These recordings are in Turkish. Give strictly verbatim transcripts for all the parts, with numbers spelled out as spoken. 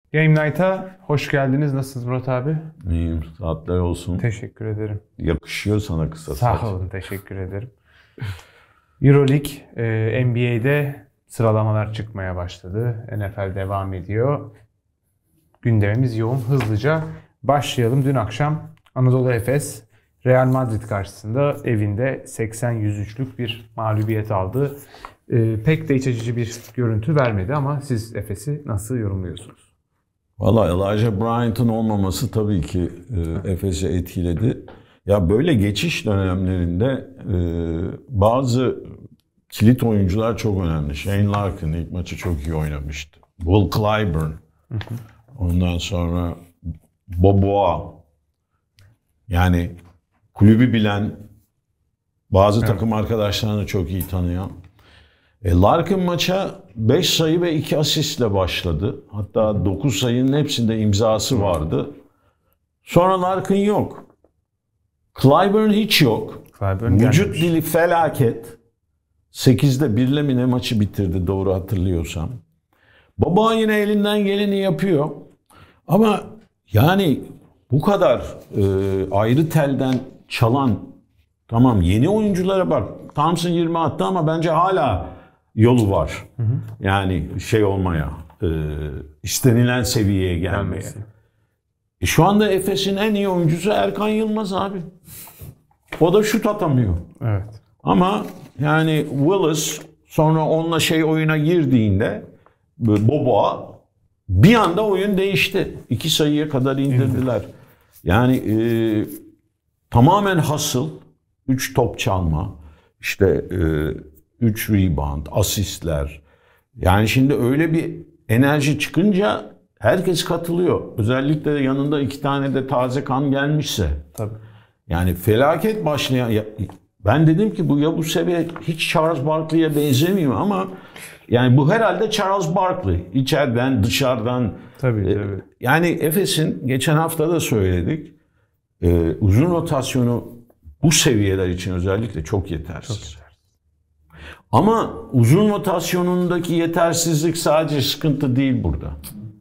Game Night'a hoş geldiniz. Nasılsınız Murat abi? İyiyim. Saatler olsun. Teşekkür ederim. Yakışıyor sana kısa Sağ saç. olun. Teşekkür ederim. Euroleague, e, N B A'de sıralamalar çıkmaya başladı. N F L devam ediyor. Gündemimiz yoğun. Hızlıca başlayalım. Dün akşam Anadolu Efes Real Madrid karşısında evinde seksen yüz üçlük bir mağlubiyet aldı. E, pek de iç açıcı bir görüntü vermedi ama siz Efes'i nasıl yorumluyorsunuz? Valla Elijah Bryant'ın olmaması tabii ki e, Efes'i etkiledi. Ya böyle geçiş dönemlerinde e, bazı kilit oyuncular çok önemli. Shane Larkin ilk maçı çok iyi oynamıştı. Will Clyburn. Hı hı. Ondan sonra Boboa. Yani kulübü bilen, bazı evet. takım arkadaşlarını çok iyi tanıyan. E, Larkin maça beş sayı ve iki asistle başladı. Hatta dokuz sayının hepsinde imzası vardı. Sonra Larkin yok. Clyburn hiç yok. Clyburn Vücut gelmemiş. dili felaket. sekizde birle mi ne maçı bitirdi doğru hatırlıyorsam. Baba yine elinden geleni yapıyor. Ama yani bu kadar e, ayrı telden çalan, tamam yeni oyunculara bak. Thompson yirmi attı ama bence hala yolu var. Hı hı. Yani şey olmaya, e, istenilen seviyeye gelmeye. E şu anda Efes'in en iyi oyuncusu Erkan Yılmaz abi. O da şut atamıyor. Evet. Ama yani Willis sonra onunla şey oyuna girdiğinde Boboa bir anda oyun değişti. İki sayıya kadar indirdiler. Yani e, tamamen hustle, üç top çalma, işte e, üç rebound, asistler. Yani şimdi öyle bir enerji çıkınca herkes katılıyor. Özellikle de yanında iki tane de taze kan gelmişse. Tabii. Yani felaket başlayan... Ya, ben dedim ki bu ya bu seviye hiç Charles Barkley'e benzemiyor ama yani bu herhalde Charles Barkley. İçeriden, dışarıdan. Tabii, e, tabii. Yani Efes'in geçen hafta da söyledik. E, uzun rotasyonu bu seviyeler için özellikle çok yetersiz. Çok yetersiz. Ama uzun rotasyonundaki yetersizlik sadece sıkıntı değil burada.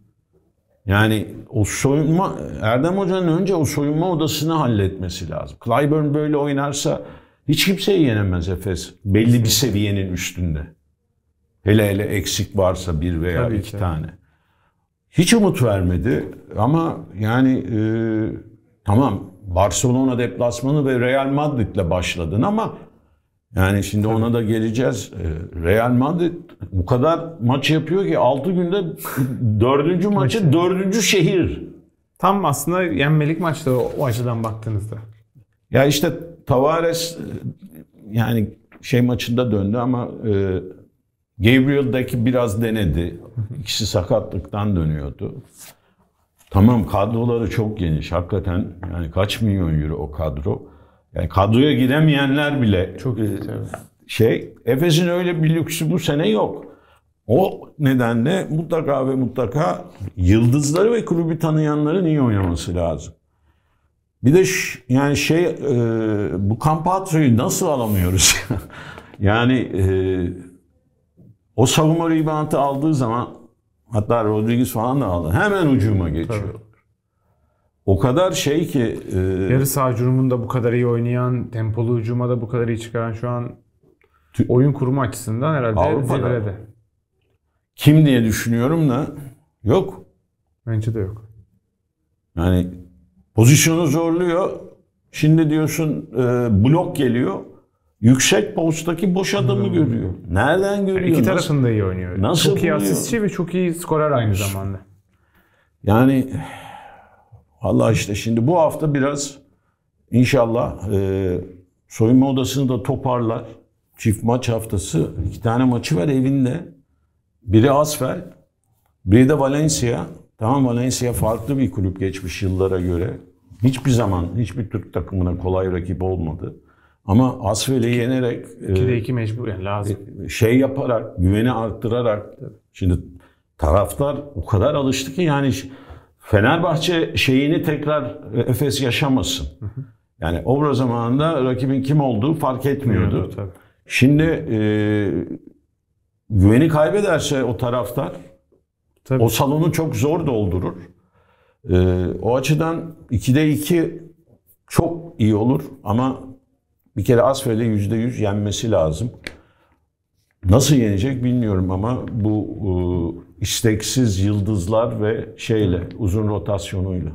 Yani o soyunma, Erdem Hoca'nın önce o soyunma odasını halletmesi lazım. Clyburn böyle oynarsa hiç kimseyi yenemez Efes. Belli bir seviyenin üstünde. Hele hele eksik varsa bir veya tabii, iki tabii. tane. Hiç umut vermedi ama yani e, tamam Barcelona deplasmanı ve Real Madrid'le başladın ama yani şimdi tabii. ona da geleceğiz. Real Madrid bu kadar maç yapıyor ki altı günde dördüncü maçı dördüncü şehir. Tam aslında yenmelik maçtı o, o açıdan baktığınızda. Ya işte Tavares yani şey maçında döndü ama e, Gabriel'daki biraz denedi. İkisi sakatlıktan dönüyordu. Tamam kadroları çok geniş. Hakikaten yani kaç milyon euro o kadro. Yani kadroya giremeyenler bile çok iyi. Şey, Efes'in öyle bir lüksü bu sene yok. O nedenle mutlaka ve mutlaka yıldızları ve kulübü tanıyanların iyi oynaması lazım. Bir de yani şey e, bu Campatro'yu nasıl alamıyoruz? yani e, o savunma rebound'ı aldığı zaman hatta Rodriguez falan da aldı. Hemen ucuma geçiyor. Tabii. O kadar şey ki... E, Yarı saha hücumunda bu kadar iyi oynayan, tempolu hücuma da bu kadar iyi çıkaran şu an oyun kurumu açısından herhalde zirvede. Kim diye düşünüyorum da yok. Bence de yok. Yani pozisyonu zorluyor. Şimdi diyorsun e, blok geliyor. Yüksek posttaki boş adamı hmm. görüyor. Nereden görüyor? Yani iki tarafında nasıl, iyi oynuyor. Nasıl çok iyi asistçi ve çok iyi skorer aynı zamanda. Yani vallahi işte şimdi bu hafta biraz inşallah e, soyunma odasını da toparlar. Çift maç haftası. iki tane maçı var evinde. Biri Asfel, biri de Valencia. Tamam Valencia farklı bir kulüp geçmiş yıllara göre. Hiçbir zaman hiçbir Türk takımına kolay rakip olmadı. Ama Asfel'i yenerek ikide iki mecbur yani lazım. Şey yaparak, güveni arttırarak. Şimdi taraftar o kadar alıştı ki yani Fenerbahçe şeyini tekrar Efes yaşamasın. Hı hı. Yani Obra zamanında rakibin kim olduğu fark etmiyordu. Tabii. Şimdi e, güveni kaybederse o taraftar Tabii. O salonu çok zor doldurur. Ee, o açıdan ikide iki çok iyi olur ama bir kere Asfel'e yüzde yüz yenmesi lazım. Nasıl yenecek bilmiyorum ama bu e, isteksiz yıldızlar ve şeyle, uzun rotasyonuyla.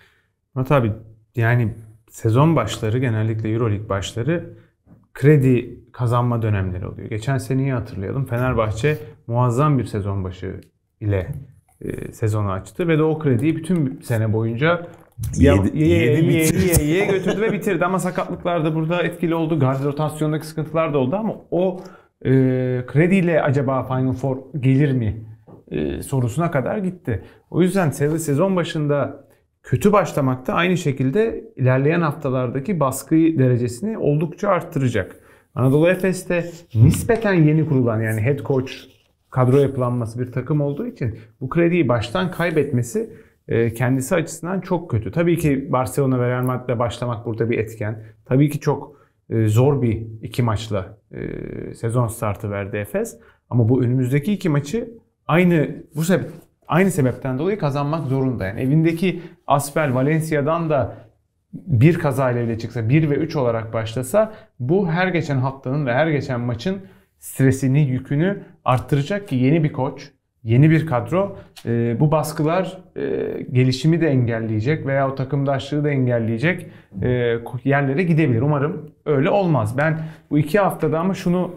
Ama tabii yani sezon başları, genellikle Euroleague başları kredi kazanma dönemleri oluyor. Geçen seneyi hatırlayalım. Fenerbahçe muazzam bir sezon başı ile e, sezonu açtı ve de o krediyi bütün sene boyunca yedi, ye, yedi, ye, ye, ye götürdü ve bitirdi. Ama sakatlıklar da burada etkili oldu. Guard rotasyondaki sıkıntılar da oldu ama o e, krediyle acaba Final Four gelir mi e, sorusuna kadar gitti. O yüzden sezon başında kötü başlamak da aynı şekilde ilerleyen haftalardaki baskı derecesini oldukça arttıracak. Anadolu Efes'te nispeten yeni kurulan, yani head coach kadro yapılanması bir takım olduğu için bu krediyi baştan kaybetmesi kendisi açısından çok kötü. Tabii ki Barcelona ve Real Madrid'le başlamak burada bir etken. Tabii ki çok zor bir iki maçla sezon startı verdi Efes. Ama bu önümüzdeki iki maçı aynı bu sebep aynı sebepten dolayı kazanmak zorunda. Yani evindeki Asvel Valencia'dan da bir kazayla bile çıksa, bir ve üç olarak başlasa bu her geçen haftanın ve her geçen maçın stresini, yükünü arttıracak ki yeni bir koç, yeni bir kadro e, bu baskılar e, gelişimi de engelleyecek veya o takımdaşlığı da engelleyecek e, yerlere gidebilir. Umarım öyle olmaz. Ben bu iki haftada ama şunu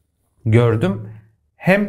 gördüm. Hem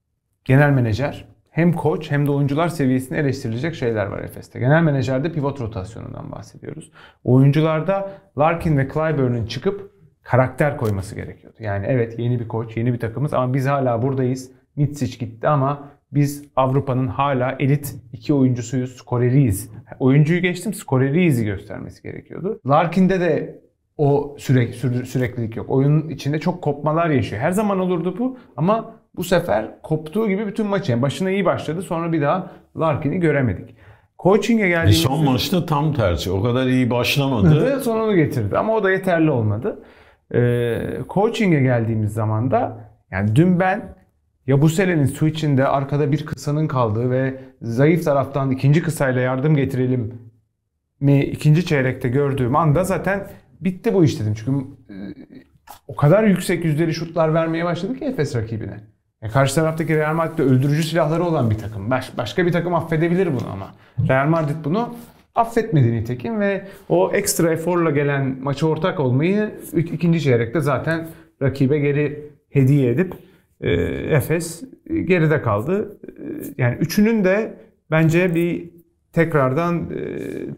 genel menajer, hem koç hem de oyuncular seviyesinde eleştirilecek şeyler var Efes'te. Genel menajerde pivot rotasyonundan bahsediyoruz. Oyuncularda Larkin ve Clyburn'un çıkıp karakter koyması gerekiyordu. Yani evet, yeni bir koç, yeni bir takımız ama biz hala buradayız. Mitsic gitti ama biz Avrupa'nın hala elit iki oyuncusuyuz, skoreriyiz. Oyuncuyu geçtim, skoreriyizi göstermesi gerekiyordu. Larkin'de de o süre, süre, süreklilik yok. Oyunun içinde çok kopmalar yaşıyor. Her zaman olurdu bu ama bu sefer koptuğu gibi bütün maçı. Yani başına iyi başladı, sonra bir daha Larkin'i göremedik. Coaching'e geldiğimizde... Son maçta tam tersi. O kadar iyi başlamadı. Sonunu getirdi ama o da yeterli olmadı. Ee, coaching'e geldiğimiz zaman da yani dün ben Yabusele'nin switch'inde arkada bir kısanın kaldığı ve zayıf taraftan ikinci kısayla yardım getirelim mi ikinci çeyrekte gördüğüm anda zaten bitti bu iş dedim. Çünkü e, o kadar yüksek yüzdeli şutlar vermeye başladı ki Efes rakibine. E, karşı taraftaki Real Madrid'de öldürücü silahları olan bir takım. Baş, başka bir takım affedebilir bunu ama Real Madrid bunu affetmedi nitekim ve o ekstra eforla gelen maça ortak olmayı ikinci çeyrekte zaten rakibe geri hediye edip e, Efes geride kaldı. E, yani üçünün de bence bir tekrardan e,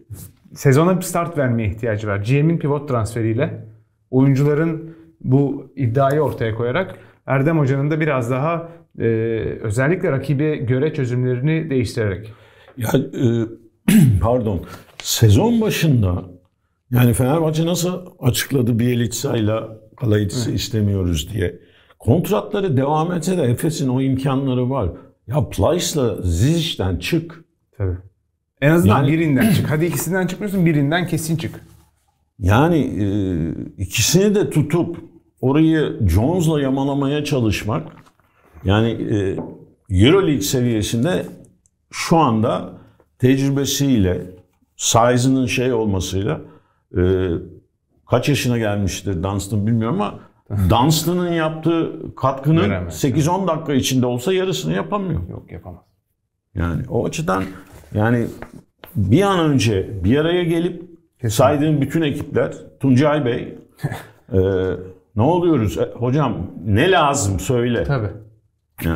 sezona bir start vermeye ihtiyacı var. G M'in pivot transferiyle oyuncuların bu iddiayı ortaya koyarak Erdem Hoca'nın da biraz daha e, özellikle rakibe göre çözümlerini değiştirerek. Ya e, pardon. Sezon başında yani Fenerbahçe nasıl açıkladı Bielitsa'yla Kalaidis'i istemiyoruz diye. Kontratları devam etse de Efes'in o imkanları var. Ya Plyce'la Zizic'den çık. Tabii. En azından yani, birinden çık. Hadi ikisinden çıkmıyorsun, birinden kesin çık. Yani e, ikisini de tutup orayı Jones'la yamalamaya çalışmak, yani e, Euroleague seviyesinde şu anda tecrübesiyle, size'ının şey olmasıyla e, kaç yaşına gelmiştir Dunstan bilmiyorum ama Dunstan'ın yaptığı katkının Veremez, sekiz on dakika içinde olsa yarısını yapamıyor. Yok, yapamaz. Yani o açıdan yani bir an önce bir araya gelip Kesinlikle. saydığım bütün ekipler, Tuncay Bey e, ne oluyoruz? E, hocam ne lazım söyle. Tabii. Yani.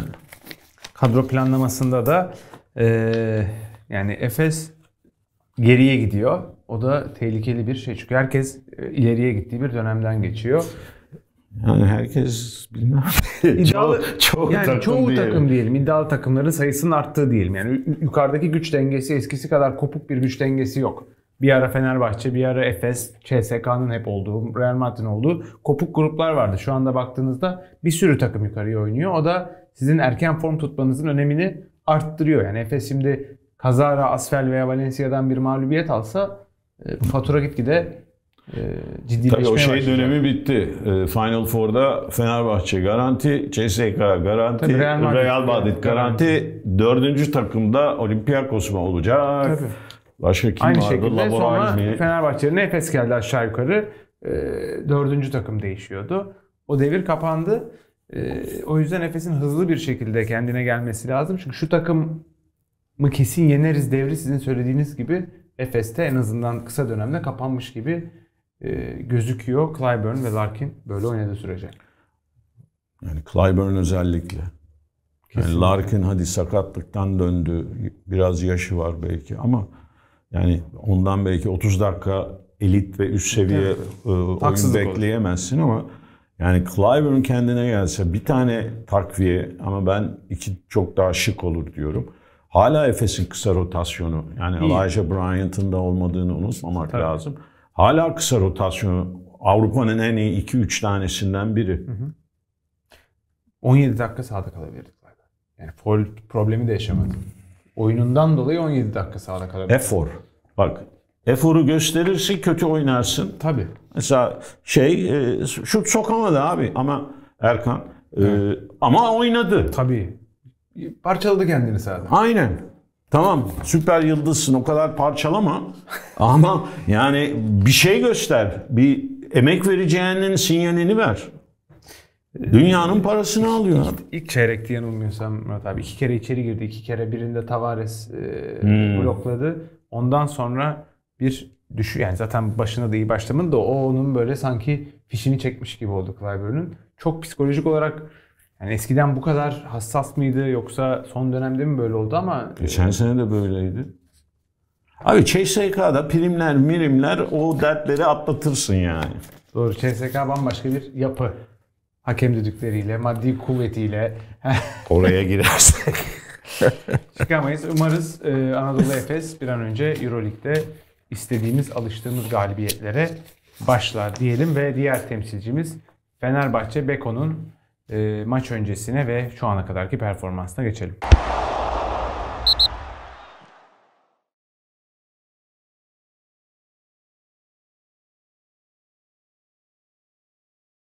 Kadro planlamasında da e, yani Efes geriye gidiyor. O da tehlikeli bir şey. Çünkü herkes e, ileriye gittiği bir dönemden geçiyor. Yani herkes bilmem. İddialı, çoğu, çoğu yani takım çoğu diyelim. takım diyelim. İddialı takımların sayısının arttığı diyelim. Yani yukarıdaki güç dengesi eskisi kadar kopuk bir güç dengesi yok. Bir ara Fenerbahçe, bir ara Efes, C S K'nın hep olduğu, Real Madrid'in olduğu kopuk gruplar vardı. Şu anda baktığınızda bir sürü takım yukarıya oynuyor. O da sizin erken form tutmanızın önemini arttırıyor. Yani Efes şimdi kazara Asvel veya Valencia'dan bir mağlubiyet alsa bu fatura gitgide e, ciddileşmeye Tabii o şey başlayacak. dönemi bitti. Final Four'da Fenerbahçe garanti, C S K garanti, Tabii Real Madrid, Real Madrid garanti. Dördüncü takımda Olympiakos mu olacak? Tabii. Başka kim Aynı vardı? şekilde sonra Laboratoire. Fenerbahçe'nin Efes geldi aşağı yukarı. E, dördüncü takım değişiyordu. O devir kapandı. E, o yüzden Efes'in hızlı bir şekilde kendine gelmesi lazım. Çünkü şu takım mı kesin yeneriz devri sizin söylediğiniz gibi Efes'te en azından kısa dönemde kapanmış gibi e, gözüküyor. Clyburn ve Larkin böyle oynadığı sürece. Yani Clyburn özellikle. Yani Kesinlikle. Larkin hadi sakatlıktan döndü. Biraz yaşı var belki ama yani ondan belki otuz dakika elit ve üst seviye Evet. e, oyun Haksızlık bekleyemezsin ama yani Clyburn kendine gelse bir tane takviye ama ben iki çok daha şık olur diyorum. Hala Efes'in kısa rotasyonu. Yani İyi. Elijah Bryant'ın da olmadığını unutmamak Tabii. lazım. Hala kısa rotasyonu. Avrupa'nın en iyi iki üç tanesinden biri. Hı hı. on yedi dakika sahada kalabilirdi. Yani foul problemi de yaşamadı. Oyunundan dolayı on yedi dakika sahada kalabilirdi. Efor. Bak, eforu gösterirse kötü oynarsın. Tabii. Mesela şey, e, şut sokamadı abi ama Erkan. E, ama oynadı. Tabii. Parçaladı kendini sahada. Aynen. Tamam, süper yıldızsın, o kadar parçalama. Ama yani bir şey göster. Bir emek vereceğinin sinyalini ver. Dünyanın parasını alıyor abi. İlk çeyrekte yanılmıyorsam Murat abi iki kere içeri girdi. İki kere birinde Tavares e, Hmm. blokladı. Ondan sonra bir düşü yani zaten başına da iyi başlamadı da o onun böyle sanki fişini çekmiş gibi oldu Clyburn'un. Çok psikolojik olarak yani eskiden bu kadar hassas mıydı yoksa son dönemde mi böyle oldu ama Geçen sene de böyleydi. Abi C S K'da primler, mirimler o dertleri atlatırsın yani. doğru C S K bambaşka bir yapı. Hakem düdükleriyle, maddi kuvvetiyle Oraya girersek. çıkamayız. Umarız e, Anadolu Efes bir an önce Euroleague'de istediğimiz, alıştığımız galibiyetlere başlar diyelim ve diğer temsilcimiz Fenerbahçe Beko'nun e, maç öncesine ve şu ana kadarki performansına geçelim.